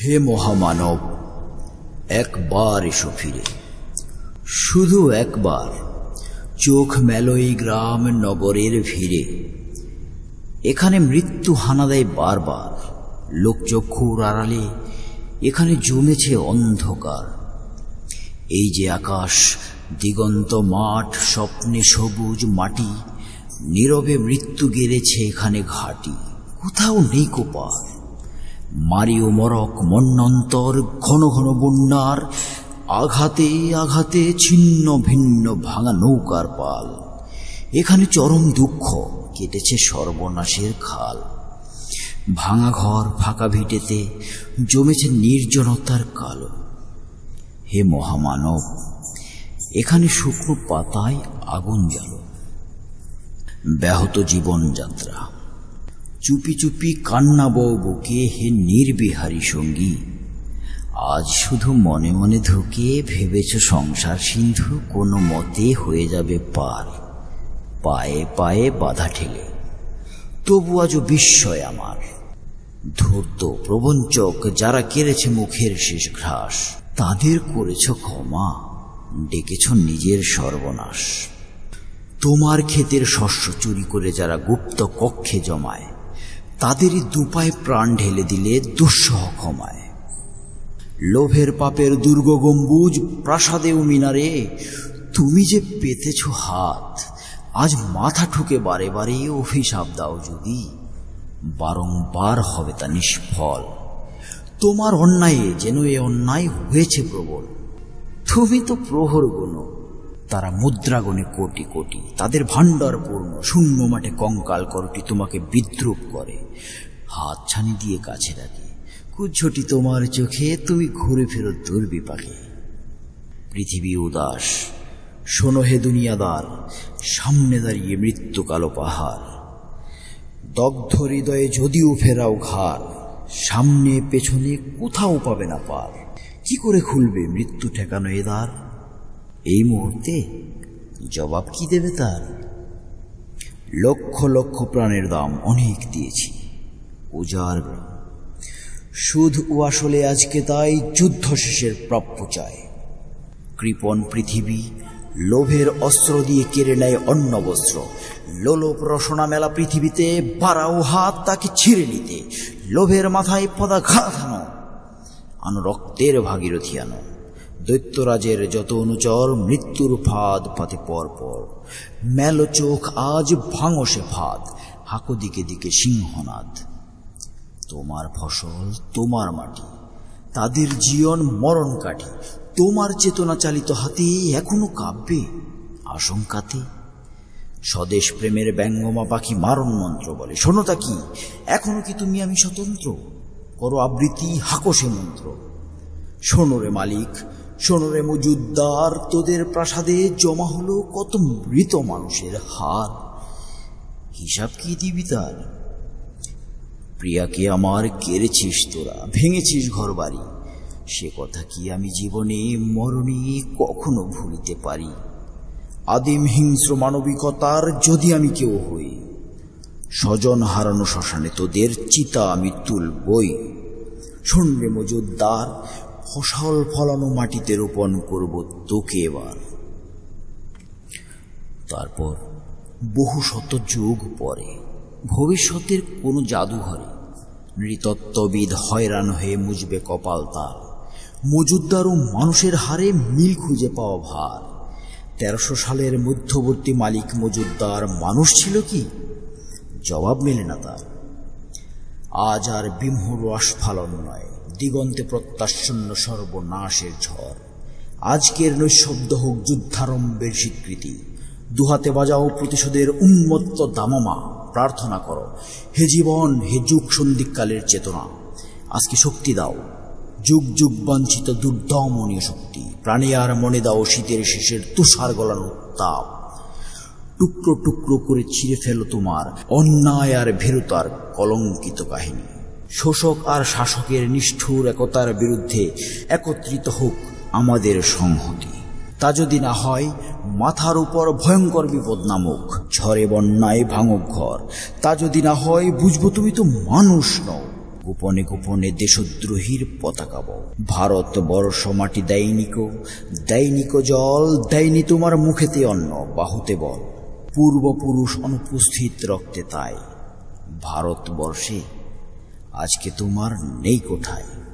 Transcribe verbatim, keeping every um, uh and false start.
হে মহামানব, একবার এসো ফিরে, শুধু একবার। চোখ মেলো এই গ্রাম নগরের ভিড়ে। এখানে মৃত্যু হানা দেয় বারবার। লোকচক্ষুর আড়ালে এখানে জমেছে অন্ধকার। এই যে আকাশ, দিগন্ত মাঠ, স্বপ্নে সবুজ মাটি, নীরবে মৃত্যু গেড়েছে এখানে ঘাটি। কোথাও নেই কোপার, মারিও মরক মন্বন্তর, ঘন ঘন বন্যার আঘাতে আঘাতে ছিন্ন ভিন্ন ভাঙা নৌকার পাল। এখানে চরম দুঃখ, কেটেছে সর্বনাশের খাল। ভাঙা ঘর, ফাঁকা ভিটেতে জমেছে নির্জনতার কালো। হে মহামানব, এখানে শুকনো পাতায় আগুন জ্বালো। ব্যাহত জীবনযাত্রা, চুপি চুপি কান্না বউ বুকে, হে নির্বিহারী সঙ্গী। আজ শুধু মনে মনে ধুকে ভেবেছ সংসার সিন্ধু কোনো মতে হয়ে যাবে পার। পায়ে পায়ে বাধা ঠেলে তবু আজও বিস্ময় আমার। ধূর্ত প্রবঞ্চক যারা কেড়েছে মুখের শেষ ঘ্রাস, তাদের করেছ ক্ষমা, ডেকেছ নিজের সর্বনাশ। তোমার ক্ষেতের শস্য চুরি করে যারা গুপ্ত কক্ষে জমায়, তাদেরই দুপায়ে প্রাণ ঢেলে দিলে দুঃসহ ক্ষমায়। লোভের পাপের দুর্গ গম্বুজ প্রাসাদে ও মিনারে তুমি যে পেতেছ হাত, আজ মাথা ঠুকে বারে বারে অভিশাপ দাও যদি, বারংবার হবে তা নিষ্ফল। তোমার অন্যায়ে যেন এ অন্যায় হয়েছে প্রবল। তুমি তো প্রহর গুণ, তারা মুদ্রা গণে কোটি কোটি, তাদের ভাণ্ডার পূর্ণ। শূন্য মাঠে কঙ্কাল করটি তোমাকে বিদ্রুপ করে, হাত ছানি দিয়ে কাছে রাখে। কুজ্ঝটি তোমার চোখে, তুমি ঘুরে ফেরো দুর্বিপাকে। পৃথিবী উদাস, শোনো হে দুনিয়াদার, সামনে দাঁড়িয়ে মৃত্যু কালো পাহাড়। দগ্ধ হৃদয়ে যদিও ফেরাও ঘাড়, সামনে পেছনে কোথাও পাবে না পার। কি করে খুলবে মৃত্যু ঠেকানো এ দ্বার? এই মুহূর্তে জবাব কি দেবে তার? লক্ষ লক্ষ প্রাণের দাম অনেক দিয়েছি, উজাড় গ্রাম সুদ ও আসলে আজকে তাই যুদ্ধ শেষের প্রাপ্য চায়। কৃপণ পৃথিবী লোভের অস্ত্র দিয়ে কেড়ে নেয় অন্ন বস্ত্র। লোলপ রসনা মেলা পৃথিবীতে, বাড়াও হাত তাকে ছিঁড়ে নিতে। লোভের মাথায় পদাঘাত আনো, আনো রক্তের ভাগীরথী আনো। দৈত্যরাজের যত অনুচর মৃত্যুর ফাঁদ পাতে পর পর। মেলো চোখ আজ ভাঙো সে ফাঁদ, হাঁকো দিকে দিকে সিংহনাদ। তোমার ফসল তোমার মাটি, তাদের জীবন মরণ কাঠি। তোমার চেতনা চালিত হাতে এখনো কাঁপবে আশঙ্কাতে। স্বদেশ প্রেমের ব্যঙ্গমা পাখি মারণ মন্ত্র বলে, শোনো তা কি এখনো কি তুমি আমি স্বতন্ত্র? করো আবৃত্তি, হাঁকো সে মন্ত্র। শোনো রে মালিক, শোনো রে মজুদ্দার, তোদের প্রাসাদে জমা হলো কত মৃত মানুষের হার। হিসাব কি দিবি তার? প্রিয়াকে আমার কেড়েছিস তোরা, ভেঙেছিস ঘর বাড়ি। সে কথা কি আমি জীবনে মরণে কখনো ভুলিতে পারি? আদিম হিংস্র মানবিকতার যদি আমি কেউ হই, স্বজন হারানো শ্মশানে তোদের চিতা আমি তুলবই। শোন রে মজুদ্দার, ফসল ফলানো মাটিতে রোপণ করব তোকে এবার। তারপর বহু শত যুগ পরে ভবিষ্যতের কোনো জাদুঘরে নৃতত্ত্ববিদ হয়রান হয়ে মুজবে কপাল তার। মজুদ্দার ও মানুষের হারে মিল খুঁজে পাওয়া ভার। তেরোশো সালের মধ্যবর্তী মালিক মজুদ্দার মানুষ ছিল কি? জবাব মেলে না তার। আজ আর বিমূঢ় আস্ফালন নয়, দিগন্তে প্রত্যাশন্ন সর্বনাশের ঝড়। আজকের নৈশব্দ হোক যুদ্ধারম্ভের স্বীকৃতি। দুহাতে বাজাও প্রতিশোধের উন্মত্ত দামামা। প্রার্থনা করো হে জীবন, হে যুগ সন্ধিকালের চেতনা, আজকে শক্তি দাও, যুগ যুগ বাঞ্ছিত দুর্দমনীয় শক্তি। প্রাণে আর মনে দাও শীতের শেষের তুষার গলানো তাপ। টুকরো টুকরো করে ছিঁড়ে ফেলো তোমার অন্যায় আর ভীরুতার কলঙ্কিত কাহিনী। শোষক আর শাসকের নিষ্ঠুর একতার বিরুদ্ধে একত্রিত হোক আমাদের সংহতি। তা যদি না হয় মাথার উপর ভয়ঙ্কর বিপদ নামুক, ঝড়ে বন্যায় ভাঙুক ঘর। তা যদি না হয় বুঝবো তুমি তো মানুষ নও, গোপনে গোপনে দেশদ্রোহীর পতাকা বও। ভারত বর্ষ মাটি দেয়নিকো, দেয়নিকো জল, দেয়নি তোমার মুখেতে অন্ন, বাহুতে বল। পূর্বপুরুষ অনুপস্থিত রক্তে তাই ভারতবর্ষে আজকে তোমার নেই কোথায়।